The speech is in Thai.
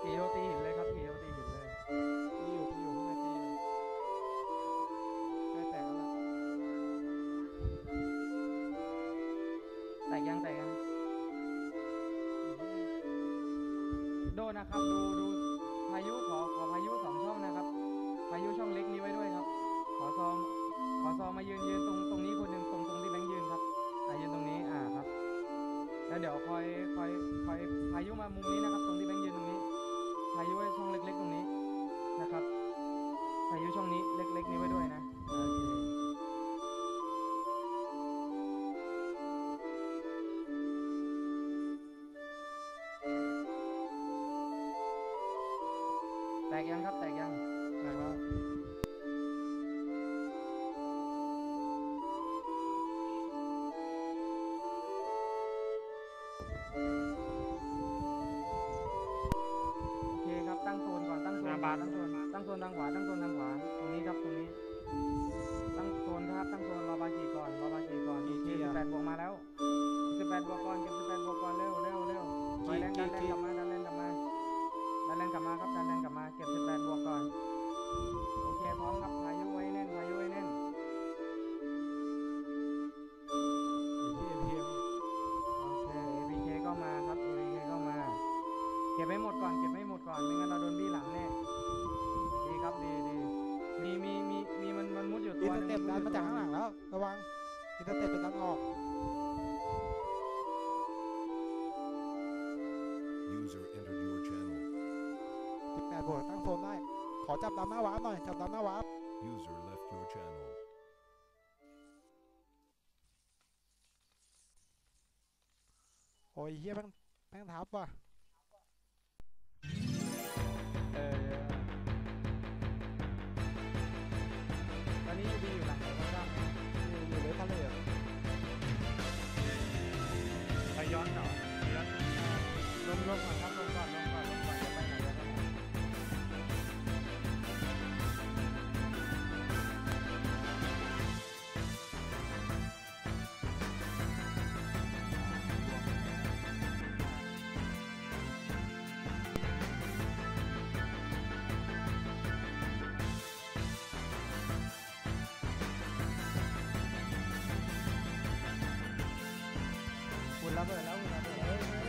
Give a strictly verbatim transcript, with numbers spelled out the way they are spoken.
ตีโยตีหินเลยครับตีโยตีหินเลยตีอยู่ตีอยู่ข้างในตีอยู่ใกล้แตกแล้วล่ะแตกยังแตกยังโดนนะครับดูดูพายุขอขอพายุสองช่องนะครับพายุช่องเล็กนี้ไว้ด้วยครับขอซองขอซองมายืนยืนตรงตรงนี้คนหนึ่งตรงตรงที่แบงค์ยืนครับอ่ายืนตรงนี้อ่าครับแล้วเดี๋ยวคอยคอยคอยพายุมามุมนี้นะครับตรงที่แบงค์ยืนตรงนี้พายุไว้ช่องเล็กๆตรงนี้นะครับพายุช่องนี้เล็กๆนี้ไว้ด้วยนะโอเคแตกยังครับแตกยังแตกแล้วโอเคครับตั้งโซนก่อนตั้งโซนก่อนตั้งโซนตั้งโซนทางขวาตั้งโซนทางขวาตรงนี้ครับตรงนี้ตั้งโซนครับตั้งโซนรอบาจีก่อนรอบาจีก่อนโอเคสิบแปดบวกมาแล้วสิบแปดบวกก่อนเก็บสิบแปดบวกก่อนเร็วเร็วเร็วไปแรงดันแรงกลับมาดันแรงกลับมาดันแรงกลับมาครับดันแรงกลับมาเก็บสิบแปดบวกก่อนโอเคพร้อมครับพายุไว้แน่นพายุไว้แน่นไอ้ที่เอ็มพีเอ็มโอเค เอ พี เค ก็มาครับ เอ พี เค ก็มาเก็บให้หมดก่อนเก็บให้หมดก่อนไม่งั้นเราโดนบี้หลังแน่ดีครับดีดีมีมีมีมีมันมันมุดอยู่อิตัวนเตอหร์นึงเต็ปดันมาจากข้างหลังแล้วระวังอินเตอร์เต็ปเป็นดันออก User entered your channel. สิบแปดบวกตั้งโซนได้ขอจับดำหน้าวาร์ปหน่อยจับดำหน้าวาร์ป User left your channel. โอ้ยเฮียแม่งแม่งทับว่ะเออตอนนี้ยูบีอยู่หลังไหนครับอยู่อยู่เลยทะเลอะไปย้อนเหรอย้อนลงลงก่อนครับลงก่อนลงก่อนลงก่อนจะไปไหนแล้วครับหุ่นระเบิดแล้วหุ่นระเบิดแล้ว